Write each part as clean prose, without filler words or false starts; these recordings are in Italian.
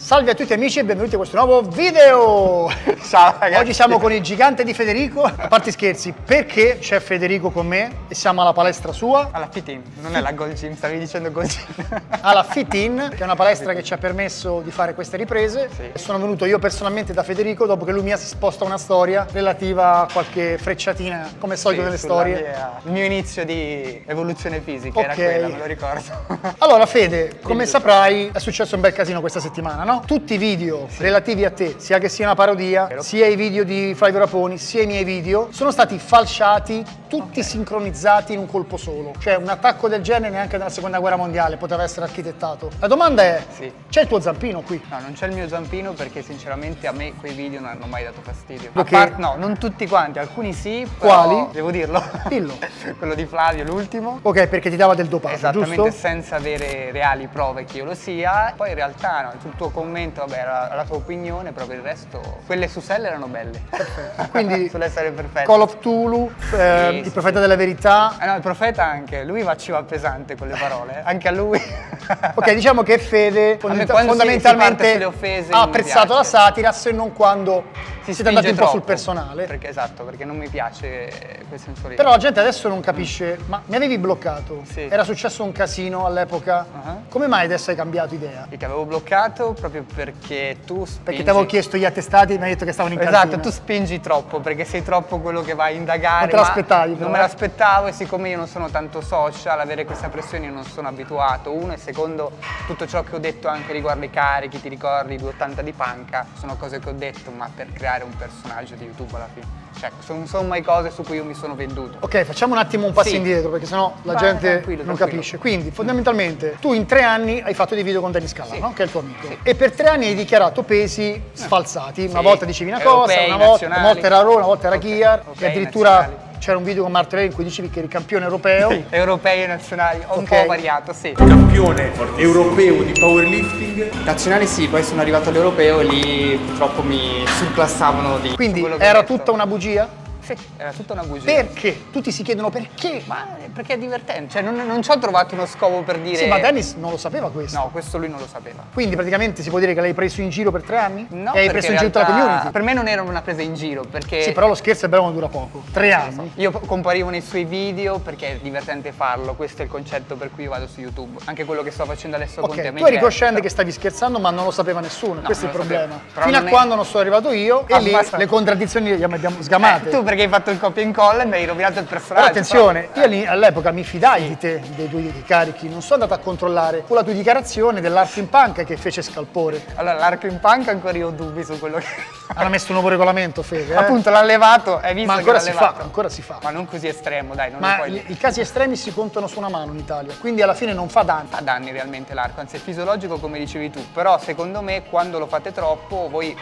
Salve a tutti amici e benvenuti a questo nuovo video! Ciao ragazzi! Oggi siamo con il gigante di Federico. A parte scherzi, perché c'è Federico con me e siamo alla palestra sua? Alla Fit In, non è la Gold Gym, stavi dicendo Gold Gym. Alla Fit In, che è una palestra che ci ha permesso di fare queste riprese. Sì. Sono venuto io personalmente da Federico dopo che lui mi ha sposta una storia relativa a qualche frecciatina, come solito nelle storie. Il mio inizio di evoluzione fisica era Ok. quella, me lo ricordo. Allora Fede, come saprai è successo un bel casino questa settimana, no? Tutti i video relativi a te, sia che sia una parodia, sia i video di Flavio Raponi, sia i miei video, sono stati falciati, tutti sincronizzati in un colpo solo. Cioè un attacco del genere neanche nella seconda guerra mondiale poteva essere architettato. La domanda è, Sì. c'è il tuo zampino qui? No, non c'è il mio zampino perché sinceramente a me quei video non hanno mai dato fastidio. Perché? No, non tutti quanti, alcuni sì, però Quali? devo dirlo. Dillo. Quello di Flavio, l'ultimo. Ok, perché ti dava del dopaggio, Esattamente, giusto? senza avere reali prove che io lo sia. Poi in realtà no, sul tuo commento, vabbè, era la tua opinione, però per il resto quelle su Sell erano belle. Perfetto. Quindi sull'essere perfetto. Call of Tulu, Sì, il profeta della verità. No, il profeta anche, lui ci va pesante con le parole, anche a lui. Ok, diciamo che Fede quando si parte fondamentalmente sulle offese ha non mi apprezzato la piace. satira, se non quando siete andati un po' sul troppo, personale. Perché, esatto, perché non mi piace quel senso lì. Però la gente adesso non capisce, ma mi avevi bloccato, Sì. era successo un casino all'epoca, come mai adesso hai cambiato idea? Perché avevo bloccato proprio perché tu spingi. Perché ti avevo chiesto gli attestati e mi hai detto che stavano in Esatto, cantina. tu spingi troppo perché sei troppo quello che va a indagare. Non te l'aspettavi, però, Non me l'aspettavo, e siccome io non sono tanto social, avere questa pressione io non sono abituato. Uno, e secondo, tutto ciò che ho detto anche riguardo i carichi, ti ricordi, 280 di panca, sono cose che ho detto ma per creare un personaggio di YouTube alla fine. Cioè, sono mai cose su cui io mi sono venduto. Ok, facciamo un attimo un passo Sì. indietro perché sennò la Vai, gente tranquillo, non tranquillo. capisce. Quindi fondamentalmente tu in 3 anni hai fatto dei video con Dennis Scala, Sì. no? Che è il tuo amico. Sì. E per 3 anni hai dichiarato pesi sfalsati. Una Sì. volta dicevi una cosa, Europei, una volta nazionali. era Roma, una volta era Ok. Kiar. Ok, E addirittura nazionali. c'era un video con Martelli in cui dicevi che eri campione europeo. Europei e nazionali, ho un Ok. po' variato, sì. Campione europeo di powerlifting. Nazionali sì, poi sono arrivato all'europeo e lì purtroppo mi surclassavano di Quindi quello che ho era detto. tutta una bugia? Sì, era tutta una bugia. Perché? Tutti si chiedono perché. Ma perché è divertente, cioè non ci ho trovato uno scopo per dire... Sì, ma Dennis non lo sapeva questo. No, questo lui non lo sapeva. Quindi praticamente si può dire che l'hai preso in giro per 3 anni? No, e hai perché preso in in giro tutta la realtà community? Per me non era una presa in giro, perché... Sì, però lo scherzo è bello ma dura poco. 3 anni. Io comparivo nei suoi video perché è divertente farlo, questo è il concetto per cui io vado su YouTube. Anche quello che sto facendo adesso con te. a Ok, me tu eri piace, cosciente però- che stavi scherzando ma non lo sapeva nessuno, questo è il non lo sapevo. problema. Però Fino a non è- quando non sono arrivato io e lì Abbassa- le contraddizioni le abbiamo sgamate. Tu perché hai fatto il copia e incolla e mi hai rovinato il personaggio. Però attenzione, però- io all'epoca mi fidai di te, dei tuoi carichi, non sono andato a controllare. Fu la tua dichiarazione dell'arco in panca che fece scalpore. Allora, l'arco in panca ancora io ho dubbi su quello che... Hanno messo un nuovo regolamento, Fede. Appunto, l'ha levato, hai visto Ma che ancora l'ha si levato? fa, ancora si fa. Ma non così estremo, dai, non lo Ma puoi dire. i casi estremi si contano su una mano in Italia, quindi alla fine non fa danni. Fa danni realmente l'arco, anzi è fisiologico come dicevi tu, però secondo me quando lo fate troppo voi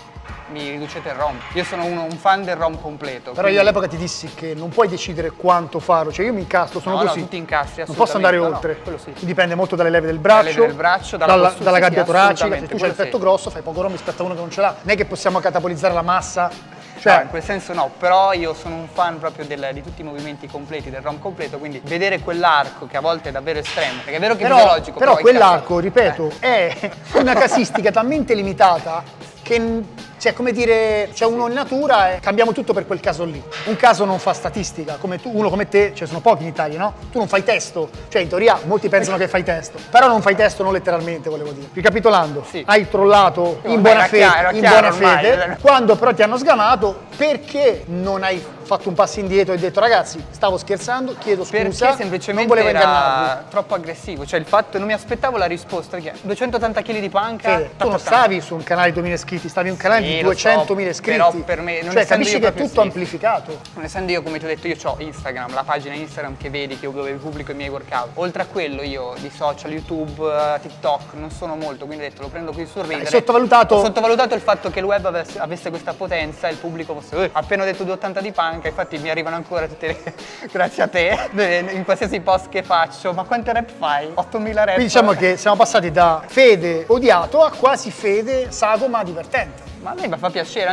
mi riducete il ROM. Io sono un fan del ROM completo. Però io all'epoca ti dissi che non puoi decidere quanto farlo, cioè io mi incastro, sono No, no, così. tu ti incastri, non posso andare assolutamente, no, oltre. no, quello sì. Dipende molto dalle leve del braccio, leve del braccio, dalla postura, dalla sì, gabbia sì, toracica. Se assolutamente, tu c'hai il quello petto sì. grosso, fai poco ROM rispetto a uno che non ce l'ha. Non è che possiamo catapolizzare la massa. No, Cioè, in quel senso no, però io sono un fan proprio di tutti i movimenti completi, del ROM completo, quindi vedere quell'arco che a volte è davvero estremo, perché è vero che è fisiologico, però in quell'arco, casa- ripeto, è una casistica talmente limitata che, cioè, come dire, c'è uno in natura e cambiamo tutto per quel caso lì. Un caso non fa statistica, come tu, uno come te, cioè sono pochi in Italia, no? Tu non fai testo, cioè in teoria molti pensano che fai testo, però non fai testo non letteralmente, volevo dire. Ricapitolando, Sì. hai trollato in Ormai buona era fede, chiaro, in chiaro buona ormai. fede, quando però ti hanno sgamato, perché non hai fatto un passo indietro e hai detto ragazzi, stavo scherzando, chiedo scusa, Perché non semplicemente volevo era ingannarvi. troppo aggressivo, cioè il fatto, non mi aspettavo la risposta, perché 280 kg di panca... Fede, tu non stavi su un canale di 2000 iscritti, stavi in un canale Sì, di lo so, 200.000 iscritti. però per me, non cioè, essendo capisci io che è proprio tutto sì. amplificato. Non essendo io, come ti ho detto, io ho Instagram, la pagina Instagram che vedi, dove pubblico i miei workout. Oltre a quello io di social, YouTube, TikTok, non sono molto, quindi ho detto lo prendo qui sul ridere. Hai sottovalutato? Ho sottovalutato il fatto che il web avesse questa potenza e il pubblico fosse... appena ho detto 280 di panca, infatti mi arrivano ancora tutte le... grazie a te, in qualsiasi post che faccio. Ma quante rep fai? 8000 rep? Quindi diciamo che siamo passati da Fede odiato a quasi Fede sago ma divertente. Ma a me mi fa piacere, anzi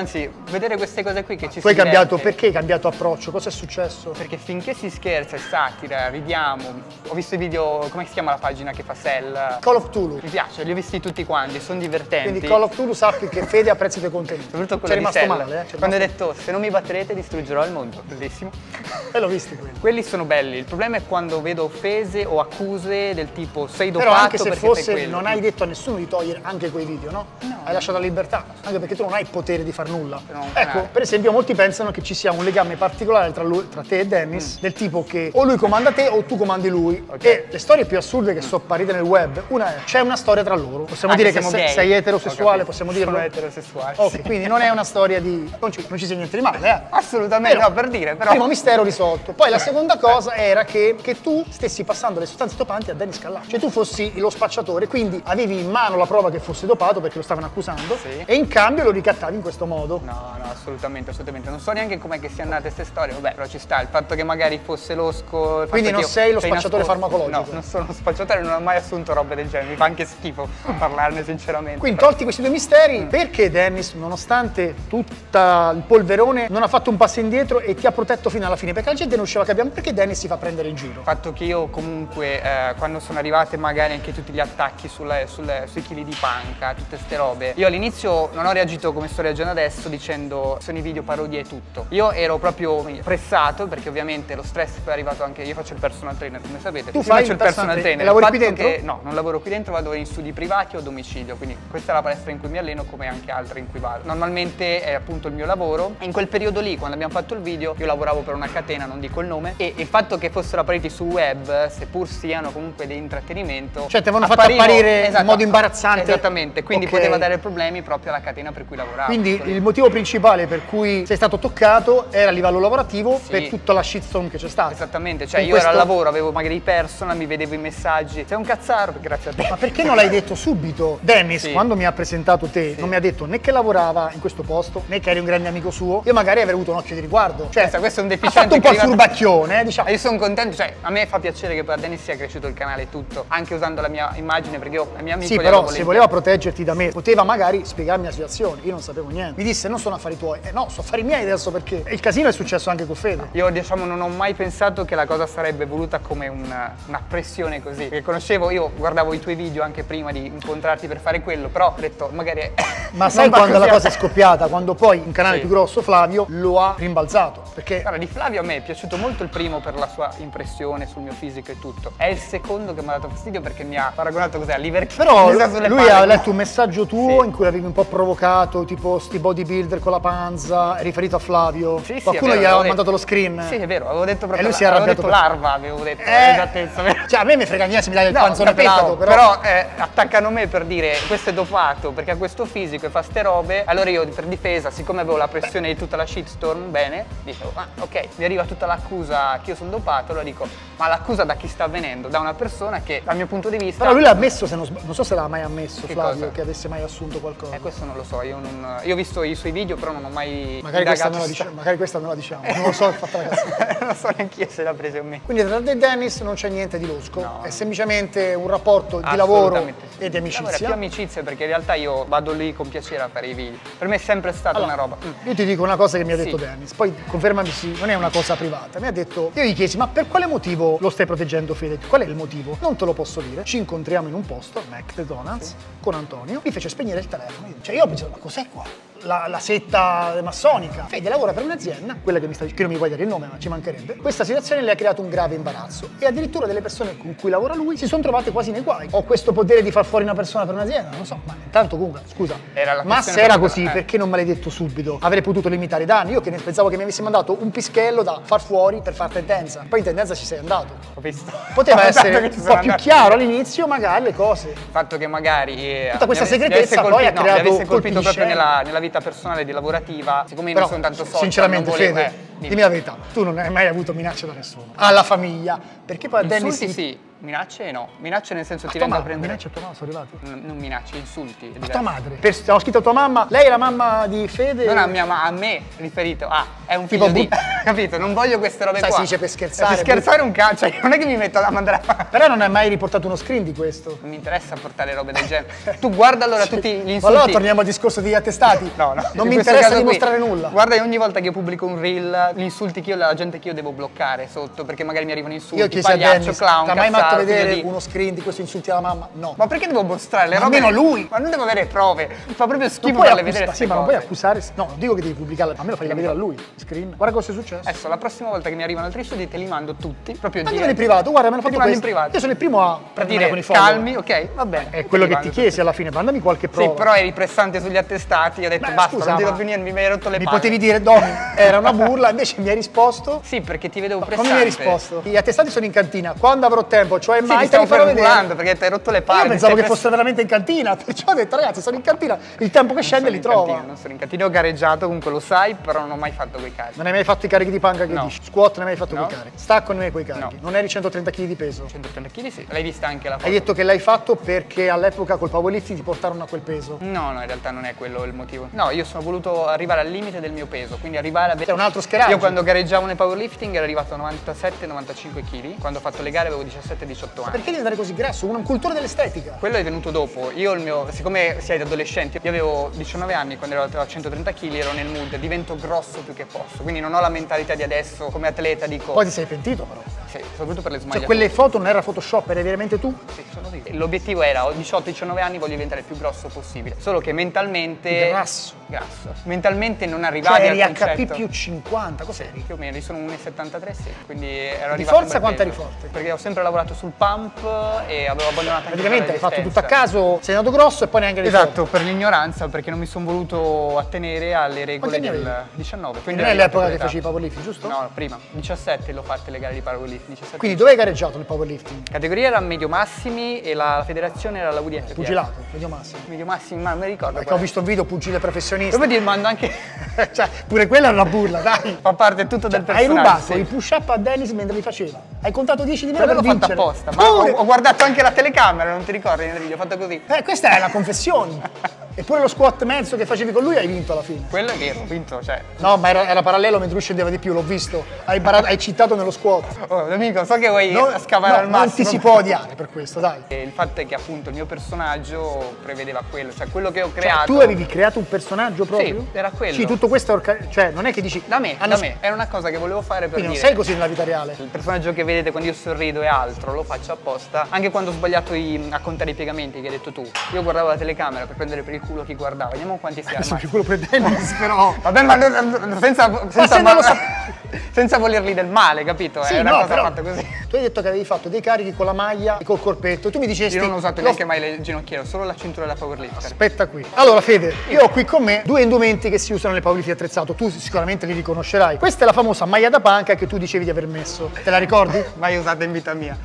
vedere queste cose qui che ci Tu hai si cambiato, diverte. perché hai cambiato approccio? Cosa è successo? Perché finché si scherza, è satira, ridiamo. Ho visto i video, come si chiama la pagina che fa Sell? Call of Cthulhu. Mi piace, li ho visti tutti quanti, sono divertenti. Quindi Call of Cthulhu sappi che Fede apprezza i tuoi contenuti. Soprattutto C'è quello di rimasto Sell. male, eh? Quando hai detto se non mi batterete distruggerò il mondo. Bellissimo. E l'ho visti quelli. Quelli sono belli, il problema è quando vedo offese o accuse del tipo sei Però dopato anche se perché fai fosse, quello. non hai detto a nessuno di togliere anche quei video, no? No. Hai lasciato la libertà, anche perché tu non hai il potere di far nulla. Non ho un Ecco, canale. per esempio, molti pensano che ci sia un legame particolare tra te e Dennis, del tipo che o lui comanda te o tu comandi lui. Ok. E le storie più assurde che sono apparite nel web, una è, c'è una storia tra loro. Possiamo dire che siamo gay. sei Ho eterosessuale, capito. possiamo dirlo? Sono eterosessuale. Ok, quindi non è una storia di... Non ci sia niente di male, eh? Assolutamente, no, per dire, però. Primo mistero risolto. Poi la seconda cosa era che tu stessi passando le sostanze dopanti a Dennis Callà. Cioè tu fossi lo spacciatore, quindi avevi in mano la prova che fosse dopato perché lo stavano accusando Sì. e in cambio lo ricattavi in questo modo. No, assolutamente, assolutamente. Non so neanche com'è che siano andate queste storie, vabbè, però ci sta. Il fatto che magari fosse losco. il fatto Quindi che non io sei lo sei spacciatore nascosto. farmacologico. No, non sono uno spacciatore, non ho mai assunto robe del genere. Mi fa anche schifo parlarne sinceramente. Quindi tolti questi due misteri, perché Dennis, nonostante tutta il polverone, non ha fatto un passo indietro e ti ha protetto fino alla fine? Perché la gente non riusciva a capire perché Dennis si fa prendere in giro. Il fatto che io comunque, quando sono arrivate magari anche tutti gli attacchi sui chili di panca, tutte ste robe, io all'inizio non ho reagito come sto reagendo adesso dicendo sono i video parodie e tutto. Io ero proprio pressato perché ovviamente lo stress poi è arrivato anche, io faccio il personal trainer come sapete. Tu Io fai faccio il personal trainer. E Il lavori qui fatto dentro? che- no, non lavoro qui dentro, vado in studi privati o a domicilio, quindi questa è la palestra in cui mi alleno come anche altre in cui vado. Normalmente è appunto il mio lavoro e in quel periodo lì, quando abbiamo fatto il video, io lavoravo per una catena, non dico il nome, e il fatto che fossero appariti sul web, seppur siano comunque di intrattenimento, Cioè ti avevano fatto apparire in esatto, modo imbarazzante. Esattamente, quindi Ok. poteva dare problemi proprio alla catena per cui lavoravo. Quindi il motivo principale per cui sei stato toccato era a livello lavorativo Sì. per tutta la shitstorm che c'è stata. Esattamente, cioè Con io ero al questo- lavoro, avevo magari i personal, mi vedevo i messaggi, sei un cazzaro, grazie a te. Ma perché non l'hai detto subito? Dennis, Sì. quando mi ha presentato te, non mi ha detto né che lavorava in questo posto, né che eri un grande amico suo. Io magari avrei avuto un occhio di riguardo. Cioè, Questo è un ha deficiente fatto un po' che il è arrivato- furbacchione, diciamo. Io sono contento, cioè a me fa piacere che per Dennis sia cresciuto il canale e tutto, anche usando la mia immagine perché io, la mia amico Sì, gli però avevo se volentieri. voleva proteggerti da me, poteva magari spiegarmi la situazione. Io non sapevo niente. Mi disse non sono affari tuoi. No, sono affari miei adesso perché. E il casino è successo anche con Fede. Io diciamo non ho mai pensato che la cosa sarebbe voluta come una pressione così. Perché conoscevo, io guardavo i tuoi video anche prima di incontrarti per fare quello, però ho detto magari. Ma non sai va quando la così. cosa è scoppiata? Quando poi un canale Sì. più grosso, Flavio, lo ha rimbalzato. Perché Guarda, di Flavio a me è piaciuto molto il primo per la sua impressione sul mio fisico e tutto. È il secondo che mi ha dato fastidio perché mi ha paragonato cos'è? Liver King. però Mi sta sulle lui palle. ha letto un messaggio tuo Sì. in cui l'avevi un po' provocato, tipo sti bodybuilder con la panza, riferito a Flavio. Sì, sì, Qualcuno è vero, gli ha avevo mandato detto- lo screen. Sì, è vero, avevo detto proprio. lui si è avevo arrabbiato detto per- larva, avevo detto l'esattezza, vero? Cioè a me mi frega niente se mi dai il No, panzone capito, pelato, però. attaccano me per dire questo è dopato perché ha questo fisico e fa ste robe. Allora io per difesa, siccome avevo la pressione di tutta la shitstorm, bene, dicevo, ok, mi arriva tutta l'accusa che io sono dopato, allora dico, ma l'accusa da chi sta avvenendo? Da una persona che dal mio punto di vista. Però lui l'ha ammesso, se non so se l'ha mai ammesso Che Flavio, cosa? che avesse mai assunto qualcosa. Questo non lo so, io ho visto i suoi video, però non ho mai. Magari questa, indagato non la su- diciamo, magari questa non la diciamo, non lo so, ho fatto la cazzata. non so neanche io se l'ha presa o me. Quindi tra te e Dennis non c'è niente di losco, No. è semplicemente un rapporto di lavoro Assolutamente sì. e di Allora, più amicizia. amicizia perché in realtà io vado lì con piacere a fare i video. Per me è sempre stata Allora, una roba. Io ti dico una cosa che mi ha detto Sì. Dennis, poi confermami se non è una cosa privata. Mi ha detto, io gli chiesi, ma per quale motivo lo stai proteggendo Fede? Qual è il motivo? Non te lo posso dire. Ci incontriamo in un posto, McDonald's, con Antonio, mi fece spegnere il telefono. Cioè io ho pensato, ma cos'è qua? La setta massonica. Fede lavora per un'azienda, quella che non mi puoi dire il nome, ma ci mancherebbe. Questa situazione le ha creato un grave imbarazzo e addirittura delle persone con cui lavora lui si sono trovate quasi nei guai. Ho questo potere di far fuori una persona per un'azienda, non lo so, ma intanto comunque, scusa. Era la Ma questione se era proprio- così, perché non me l'hai detto subito? Avrei potuto limitare i danni. Io che ne pensavo che mi avessi mandato un pischello da far fuori per far tendenza. Poi in tendenza ci sei andato. Ho visto. Poteva Ho essere notato che un ci po' sono più andato. chiaro all'inizio, magari le cose. Il fatto che magari Tutta questa mi segretezza avesse poi ha colpito- creato mi avesse colpi colpito di proprio scena. nella vita personale e lavorativa, siccome io Però, non sono tanto social, sinceramente, non volevo, Fede, dimmi la verità, tu non hai mai avuto minacce da nessuno. Alla famiglia. Perché poi a Dennis Insulti sì, Minacce no. Minacce nel senso ti tua vengo a mamma, prendere. minacce a tua mamma sono arrivati? Non minacce, insulti. è A diverso. tua madre. Ho scritto a tua mamma, lei è la mamma di Fede. Non a me riferito. È un Tipo figlio di. Capito? Non voglio queste robe Sai, qua. si dice per scherzare. Per scherzare un cazzo. Non è che mi metto a mandare a. Però non hai mai riportato uno screen di questo. Non mi interessa portare robe del genere. Tu guarda allora tutti gli insulti. Ma allora torniamo al discorso degli attestati. No. Non In mi questo interessa caso qui, dimostrare nulla. Guarda, ogni volta che io pubblico un reel, gli insulti che io, la gente che io devo bloccare sotto, perché magari mi arrivano insulti. Io chiesi a pagliaccio, Dennis, clown, ti ha mai fatto cazzato, vedere figlio di- uno screen di questi insulti alla mamma? No. Ma perché devo mostrare le Ma robe? almeno lui. Ma non devo avere prove. Fa proprio Non schifo puoi farle vedere accusare, sì, queste ma non cose. puoi accusare. No, non dico che devi pubblicarla, almeno fai vedere a lui. Screen. Guarda cosa è successo. Adesso la prossima volta che mi arrivano altri insulti te li mando tutti. Proprio Mandameli in privato, guarda, mi hanno Te fatto li mando in questo. privato. Io sono il primo a Per prendere dire con i follower. calmi, ok? Va bene. È quello Te che li ti mando chiesi alla fine, mandami qualche tutti. prova. Sì, però eri pressante sugli attestati, io ho detto Beh, basta, scusa, non ti ma do più niente, mi hai rotto le Mi palle. potevi dire, Domi, era una burla, invece mi hai risposto. Sì, perché ti vedevo Come pressante. mi hai risposto? Gli attestati sono in cantina, quando avrò tempo, cioè Sì, mai ti te stavo li farò vedere. perculando perché ti hai rotto le palle. Io pensavo sei che fossero veramente in cantina, perciò ho detto ragazzi sono in cantina, il tempo che scende li trova. Non sono in cantina, ho gareggiato, comunque lo sai, però non ho mai fatto quei carichi. Non hai mai fatto i carichi di panca che No. dici? Squat non hai mai fatto No. quei carichi? Stacco non hai mai quei carichi? No. Non eri 130 kg di peso? 130 kg sì, l'hai vista anche la foto. Hai detto che l'hai fatto perché all'epoca col powerlifting ti portarono a quel peso? No, in realtà non è quello il motivo. No, io sono voluto arrivare al limite del mio peso, quindi arrivare a... È un altro scheraggio. Io quando gareggiavo nel powerlifting ero arrivato a 97-95 kg, quando ho fatto le gare avevo 17-18 anni. Perché devi andare così grasso? Una cultura dell'estetica. Quello è venuto dopo. Io siccome sei adolescente, io avevo 19 anni quando ero a 130 kg, ero nel mood, divento grosso più che posso. Quindi non ho la mentalità di adesso come atleta, dico. Poi ti sei pentito però. Sì, soprattutto per le Cioè smagliature. quelle foto non era Photoshop, eri veramente tu? Sì, sono io. L'obiettivo era, ho 18-19 anni, voglio diventare il più grosso possibile. Solo che mentalmente... Grasso. Mentalmente non arrivavi Cioè al eri concetto. HP più 50, cos'eri? Più o meno, io sono 1,73 sì, quindi ero Di arrivato forza a un bel quanto eri peso. forte? Perché ho sempre lavorato sul pump e avevo abbandonato anche Praticamente la hai fatto tutto resistenza. a caso, sei andato grosso e poi neanche le Esatto, per l'ignoranza, perché non mi sono voluto attenere alle regole Quanti anni del avevi? 19. Quindi Quindi non è ero arrivato l'epoca a che quell'età. facevi powerlifting, giusto? No, prima. 17 l'ho fatte le gare di powerlifting. 17. Quindi dove hai gareggiato nel powerlifting? Categoria era medio massimi e la federazione era la UDF. Pugilato, medio massimo. Medio massimi, ma non mi ricordo. Perché qual ho è. visto un video pugile professionista. Dove ti mando anche. Cioè, pure quella è una burla, dai. Fa parte tutto del Hai personaggio. rubato sì. i push up a Dennis mentre li faceva. Hai contato 10 di meno Quello per l'ho fatto vincere. apposta, ma Pure! ho guardato anche la telecamera, non ti ricordi nel video, ho fatto così. Questa è la confessione. Eppure lo squat mezzo che facevi con lui hai vinto alla fine. Quello è vero, ho vinto, cioè. No, ma era parallelo mentre lui scendeva di più, l'ho visto. Hai citato nello squat. Oh, amico, so che vuoi No, scavare no, al massimo. non ti si può odiare per questo, dai. E il fatto è che appunto il mio personaggio prevedeva quello, cioè quello che ho Cioè, creato. tu avevi creato un personaggio proprio? Sì, era quello. Sì, tutto questo cioè non è che dici Da me, hanno- da me, era una cosa che volevo fare per Quindi non dire. sei così nella vita reale. Il personaggio che vedete quando io sorrido e altro lo faccio apposta. Anche quando ho sbagliato a contare i piegamenti che hai detto tu. Io guardavo la telecamera per prendere per il culo chi guardava. Vediamo quanti siamo. Adesso più quello per Dennis, però. Vabbè, ma senza, se non lo sa- senza volergli del male, capito? Sì, è una no, cosa però fatta così. tu hai detto che avevi fatto dei carichi con la maglia e col corpetto e tu mi dicesti Io non ho usato "L'ho neanche mai le ginocchiere, solo la cintura da powerlifter. Aspetta qui. Allora Fede, io ho qui con me due indumenti che si usano nel powerlifting attrezzato, tu sicuramente li riconoscerai. Questa è la famosa maglia da panca che tu dicevi di aver messo. Te la ricordi? Mai usata in vita mia.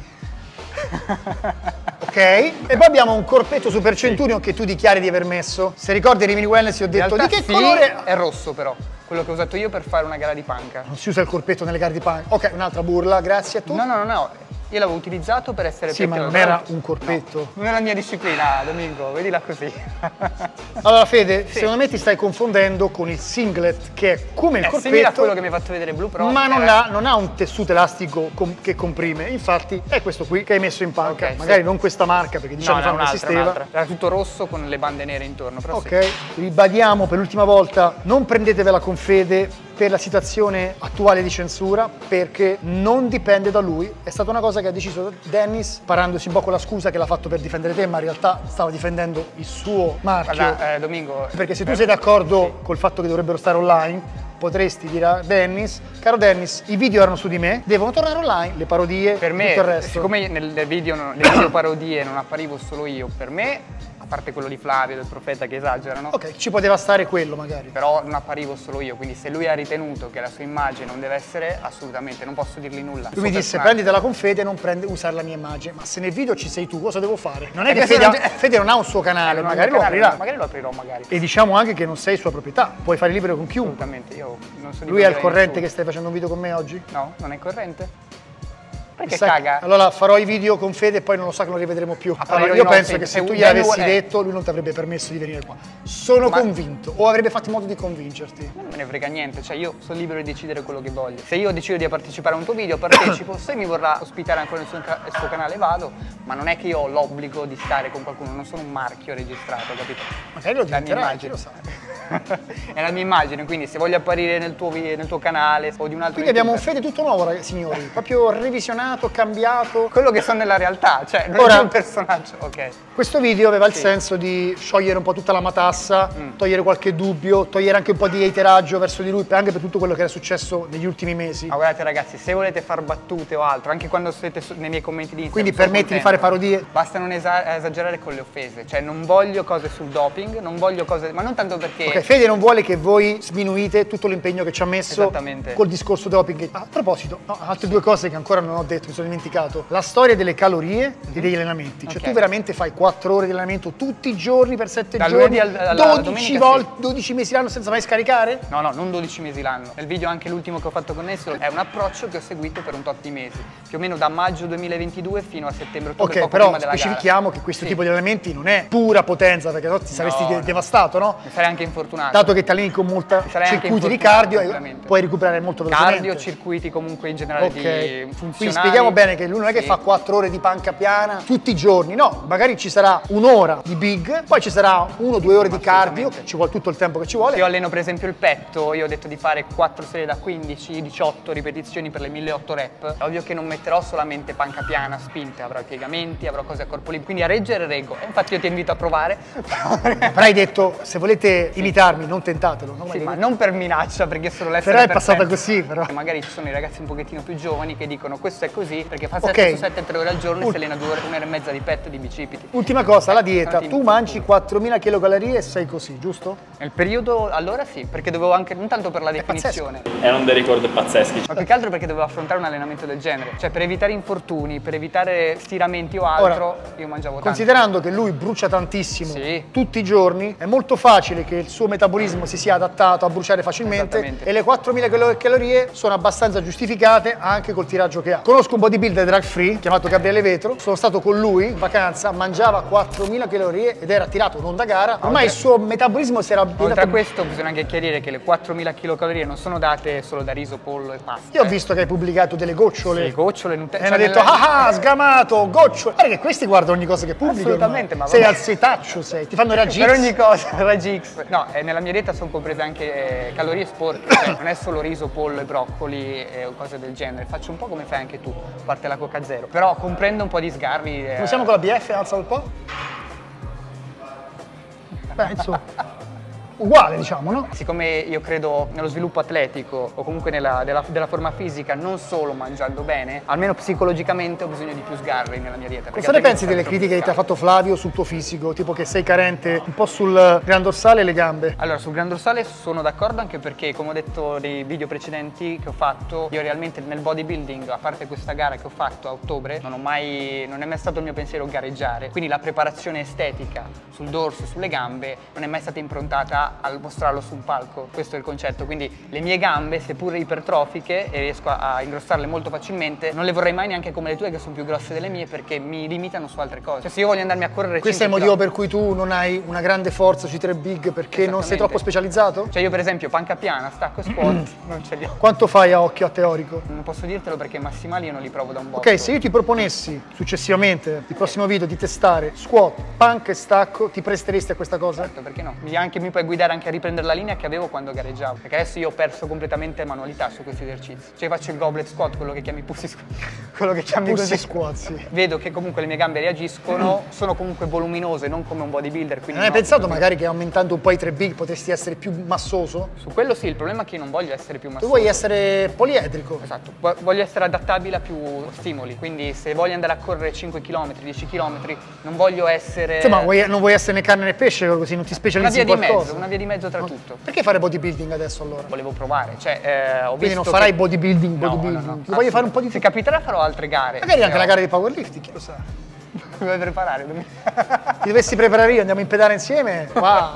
Ok? E poi abbiamo un corpetto Super Centurion che tu dichiari di aver messo. Se ricordi Rimini Wellness ti ho In detto realtà di che sì, colore... è rosso però. Quello che ho usato io per fare una gara di panca. Non si usa il corpetto nelle gare di panca. Ok, un'altra burla, grazie a tu. No. Io l'avevo utilizzato per essere Sì, ma più non attivo. era un corpetto. No, non è la mia disciplina, Domingo, vedila così. Allora Fede, secondo me ti stai confondendo con il singlet che è come il È simile a corpetto, quello che mi hai fatto vedere Blue Pro. ma non ha un tessuto elastico che comprime. Infatti è questo qui che hai messo in panca. Ok, Magari sì. non questa marca perché diciamo No, fa non un'altra, esisteva. un'altra. Era tutto rosso con le bande nere intorno, però sì. Ok, ribadiamo per l'ultima volta, non prendetevela con Fede per la situazione attuale di censura perché non dipende da lui, è stata una cosa che ha deciso Dennis parandosi un po' con la scusa che l'ha fatto per difendere te, ma in realtà stava difendendo il suo marchio. Guarda, Domingo. Perché se tu sei d'accordo col fatto che dovrebbero stare online, potresti dire a Dennis, caro Dennis, i video erano su di me, devono tornare online, le parodie, Per me, tutto il resto. siccome nelle video parodie non apparivo solo io, per me, a parte quello di Flavio, del Profeta che esagerano, Ok, ci poteva stare quello magari. però non apparivo solo io, quindi se lui ha ritenuto che la sua immagine non deve essere, assolutamente, non posso dirgli nulla. Lui mi disse prenditela con Fede e non usare la mia immagine, ma se nel video ci sei tu cosa devo fare? Non è E che questo Fede non ha un suo canale, magari lo aprirà. Magari lo aprirò, magari. E diciamo anche che non sei sua proprietà, puoi fare libero con chiunque. Assolutamente, io non so di Lui è al prendere corrente che nessuno. stai facendo un video con me oggi? No, non è corrente? Perché Sai- caga? Allora farò i video con Fede e poi non lo so che non li rivedremo più. Allora, parer io di no, penso Fede, che se se tu un gli avessi Ben detto, lui non ti avrebbe permesso di venire qua. Sono Ma- convinto. O avrebbe fatto in modo di convincerti. Non me ne frega niente, cioè io sono libero di decidere quello che voglio. Se io decido di partecipare a un tuo video, partecipo, se mi vorrà ospitare ancora nel suo canale vado, ma non è che io ho l'obbligo di stare con qualcuno, non sono un marchio registrato, capito? Magari lo La mia diventerai, chi immagine. lo sa. È la mia immagine, quindi se voglio apparire nel tuo canale o di un altro Quindi abbiamo un youtuber, Fede tutto nuovo, signori. Proprio revisionato, cambiato. quello che sono nella realtà, cioè non Ora- è un personaggio, ok. Questo video aveva il senso di sciogliere un po' tutta la matassa, togliere qualche dubbio, togliere anche un po' di hateraggio verso di lui, anche per tutto quello che era successo negli ultimi mesi. Ma guardate ragazzi, se volete far battute o altro, anche quando siete nei miei commenti di Instagram, Quindi sono permetti di contento. fare parodie. Basta non esagerare con le offese, cioè non voglio cose sul doping, non voglio cose, ma non tanto perché... Ok, Fede non vuole che voi sminuite tutto l'impegno che ci ha messo Esattamente. col discorso doping. A proposito, no, altre due cose che ancora non ho detto, mi sono dimenticato. La storia delle calorie e degli allenamenti. Cioè Ok. tu veramente fai 4 ore di allenamento tutti i giorni per 7 Dal giorni, lunedì alla 12 domenica, volte, 12 mesi l'anno senza mai scaricare? No, non 12 mesi l'anno. Nel video anche l'ultimo che ho fatto con Nesso è un approccio che ho seguito per un tot di mesi, più o meno da maggio 2022 fino a settembre-ottobre, Ok, poco però prima della specifichiamo gara. che questo Sì. tipo di allenamenti non è pura potenza, perché no ti saresti No. devastato, no? Mi sarei anche infortunato. Dato che ti alleni con molta Sarei anche circuiti di infortunato, cardio, sicuramente. puoi recuperare molto velocemente. Cardio, circuiti comunque in generale Ok, di funzionali. quindi spieghiamo bene che lui non è che Sì. fa 4 ore di panca piana tutti i giorni, no, magari ci sarà un'ora di big, poi ci sarà 1 o 2 ore di cardio, Assolutamente. ci vuole tutto il tempo che ci Se vuole. io alleno per esempio il petto, io ho detto di fare 4 serie da 15, 18 ripetizioni per le 1008 rep. È ovvio che non metterò solamente panca piana, spinte, avrò i piegamenti, avrò cose a corpo libero, quindi a reggere reggo. E infatti io ti invito a provare. Però hai detto, se volete imitarmi, non tentatelo, no? Sì, ma non per minaccia, perché solo l'essere Però è passata perfetto. così, però. Magari ci sono i ragazzi un pochettino più giovani che dicono questo è così perché fa Ok. 7 su 7 3 ore al giorno e si allena 2 ore, 1 ora e mezza di petto e di bicipiti. Ultima cosa, la dieta, Tanti tu mangi 4000 kcal e sei così, giusto? Nel periodo allora sì, perché dovevo anche, non tanto per la pazzesco. definizione, Erano dei ricordi pazzeschi. ma più che altro perché dovevo affrontare un allenamento del genere. Cioè per evitare infortuni, per evitare stiramenti o altro, Ora, io mangiavo tanto. Considerando che lui brucia tantissimo Sì. tutti i giorni, è molto facile che il suo metabolismo si sia adattato a bruciare facilmente Esattamente. e le 4000 calorie sono abbastanza giustificate anche col tiraggio che ha. Conosco un bodybuilder drug free chiamato Gabriele Vetro, sono stato con lui in vacanza, mangiava 4000 calorie ed era tirato non da gara, ormai il suo metabolismo si era Oltre a diventato... questo bisogna anche chiarire che le 4000 kcal non sono date solo da riso, pollo e pasta. Io ho visto che hai pubblicato delle gocciole Sì, gocciole, Nutella. e hanno detto ah sgamato, gocciole. Guarda che questi guardano ogni cosa che pubblicano. Assolutamente, ma sei vabbè. al setaccio, sei, ti fanno reagire. Per ogni cosa, raggi X. No, nella mia dieta sono comprese anche calorie sporche, cioè non è solo riso, pollo e broccoli o cose del genere. Faccio un po' come fai anche tu, a parte la Coca Zero. Però comprendo un po' di sgarri. Come siamo con la BF? Alzalo un po'. Beh, insomma, uguale diciamo, no? Siccome io credo nello sviluppo atletico o comunque della forma fisica non solo mangiando bene, almeno psicologicamente ho bisogno di più sgarri nella mia dieta. perché Cosa ne altrimenti pensi delle sarebbe critiche che ti ha troppo fatto Flavio sul tuo fisico? Tipo che sei carente un po' sul gran dorsale e le gambe. Allora, sul gran dorsale sono d'accordo anche perché, come ho detto nei video precedenti che ho fatto, io realmente nel bodybuilding, a parte questa gara che ho fatto a ottobre, non è mai stato il mio pensiero gareggiare. Quindi la preparazione estetica sul dorso e sulle gambe non è mai stata improntata al mostrarlo su un palco. Questo è il concetto. Quindi le mie gambe, seppur ipertrofiche e riesco a ingrossarle molto facilmente, non le vorrei mai neanche come le tue che sono più grosse delle mie perché mi limitano su altre cose. Cioè se io voglio andarmi a correre Questo è il 5 motivo per cui tu non hai una grande forza sui 3 big perché non sei Esattamente. troppo specializzato? Cioè io per esempio panca piana, stacco e squat, non ce li ho. Quanto fai a occhio a teorico? Non posso dirtelo perché i massimali io non li provo da un botto. Ok, se io ti proponessi successivamente, il prossimo video, di testare squat, panca e stacco, ti presteresti a questa cosa? Perché no? Mi puoi guidare anche a riprendere la linea che avevo quando gareggiavo. Perché adesso io ho perso completamente manualità su questi esercizi. Cioè faccio il goblet squat, quello che chiami pussy squat. Quello che chiami Pussy così. squat, sì. Vedo che comunque le mie gambe reagiscono, sono comunque voluminose, non come un bodybuilder. Quindi Non hai no, pensato magari che aumentando un po' i 3 big potresti essere più massoso? Su quello sì, il problema è che io non voglio essere più Tu massoso. vuoi essere poliedrico. Esatto, voglio essere adattabile a più stimoli, quindi se voglio andare a correre 5 km, 10 km, non voglio essere... Insomma, non vuoi essere né carne né pesce, così non ti una specializzi via in di qualcosa. mezzo, una via di mezzo tra tutto. Perché fare bodybuilding adesso allora? Volevo provare, cioè ho Quindi visto non farai che... bodybuilding, No, bodybuilding. no, no. Ti voglio fare un po' di... Se capiterà farò altre gare. Magari anche Però la gara di powerlifting, chi lo sa. Vuoi preparare? Ti dovessi preparare io, andiamo in pedale insieme? Wow.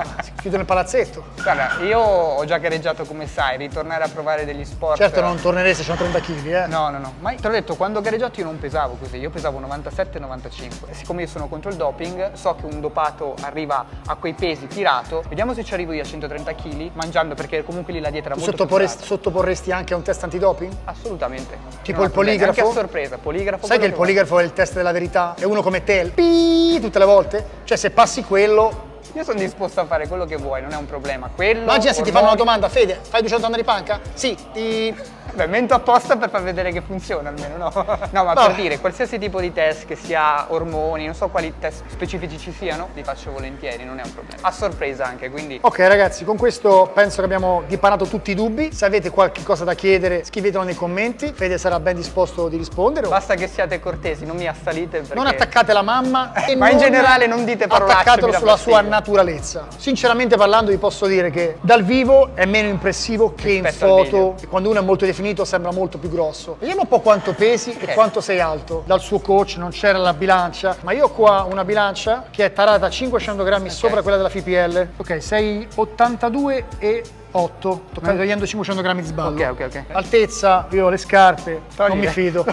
chiudono il palazzetto. Guarda, io ho già gareggiato come sai, ritornare a provare degli sport. Certo non tornerei se 130 kg, eh. No, ma te l'ho detto, quando ho gareggiato io non pesavo così, io pesavo 97-95. E siccome io sono contro il doping, so che un dopato arriva a quei pesi tirato, vediamo se ci arrivo io a 130 kg mangiando, perché comunque lì la dieta era molto più sottoporresti anche a un test antidoping? Assolutamente. Tipo il poligrafo? Anche a sorpresa, poligrafo. Sai che il poligrafo è il test della verità? È uno come te, tutte le volte? Cioè se passi quello... Io sono disposto a fare quello che vuoi, non è un problema. Quello, immagina se ti fanno una domanda, Fede, fai 200 anni di panca? Sì, Beh, mento apposta per far vedere che funziona almeno, no? No, ma per dire, qualsiasi tipo di test, che sia ormoni, non so quali test specifici ci siano, li faccio volentieri, non è un problema. A sorpresa anche, quindi... Ok ragazzi, con questo penso che abbiamo dipanato tutti i dubbi. Se avete qualche cosa da chiedere, scrivetelo nei commenti. Fede sarà ben disposto di rispondere. Basta che siate cortesi, non mi assalite perché... Non attaccate la mamma e ma in generale non dite parolacce. Attaccatelo sulla sua naturalezza. Sinceramente parlando vi posso dire che dal vivo è meno impressivo che in foto. Quando uno è molto definito sembra molto più grosso. Vediamo un po' quanto pesi e quanto sei alto. Dal suo coach non c'era la bilancia, ma io ho qua una bilancia che è tarata a 500 grammi sopra quella della FPL. Ok, sei 82 e 8. Sto togliendo 500 grammi di sballo. Ok. Altezza, io ho le scarpe, non mi fido.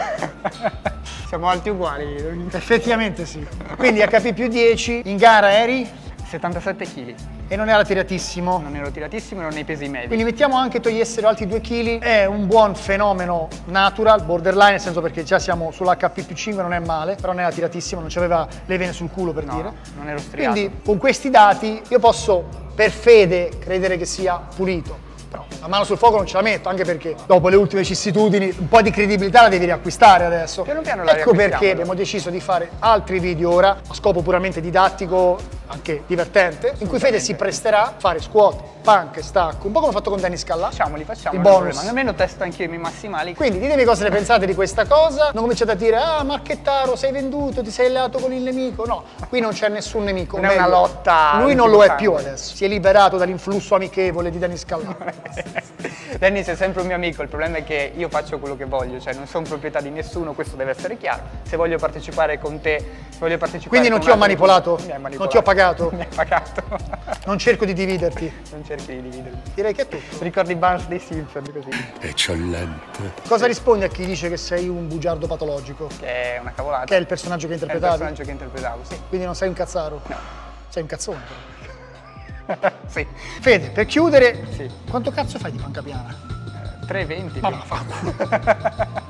Siamo alti uguali. Effettivamente sì. Quindi HP più 10, in gara eri? 77 kg. E non era tiratissimo? Non ero tiratissimo e non nei pesi medi. Quindi mettiamo anche togliessero altri 2 kg, è un buon fenomeno natural, borderline, nel senso perché già siamo sull'HP più 5, non è male, però non era tiratissimo, non c'aveva le vene sul culo per dire. Non ero striato. Quindi con questi dati io posso per fede credere che sia pulito. Però la mano sul fuoco non ce la metto, anche perché dopo le ultime vicissitudini un po' di credibilità la devi riacquistare adesso. Piano piano la ecco perché abbiamo deciso di fare altri video ora, a scopo puramente didattico, anche divertente, in cui Fede si presterà a fare squat, punk e stacco, un po' come ho fatto con Danny Scalla. Facciamo, il bonus. Ma almeno testo anche io i miei massimali. Quindi ditemi cosa ne pensate di questa cosa, non cominciate a dire ah Marchettaro sei venduto, ti sei alleato con il nemico, no, qui non c'è nessun nemico. Non è una lotta. Lui non lo è più adesso, si è liberato dall'influsso amichevole di Danny Scalla. Dennis è sempre un mio amico, il problema è che io faccio quello che voglio, cioè non sono proprietà di nessuno, questo deve essere chiaro. Se voglio partecipare con te, se voglio partecipare. Quindi non con ti ho manipolato? Mi hai manipolato. Non ti ho pagato? Mi hai pagato. Non cerco di dividerti. Non cerchi di dividermi. Direi che è tutto. Ricordi Barnes dei Simpson così. Eccellente. Cosa rispondi a chi dice che sei un bugiardo patologico? Che è una cavolata. Che è il personaggio che È il interpretavi? personaggio che interpretavo, sì. Quindi non sei un cazzaro? No. Sei un cazzone però. Sì. Fede, per chiudere, Sì. quanto cazzo fai di panca piana? 3,20. Ma va, fa.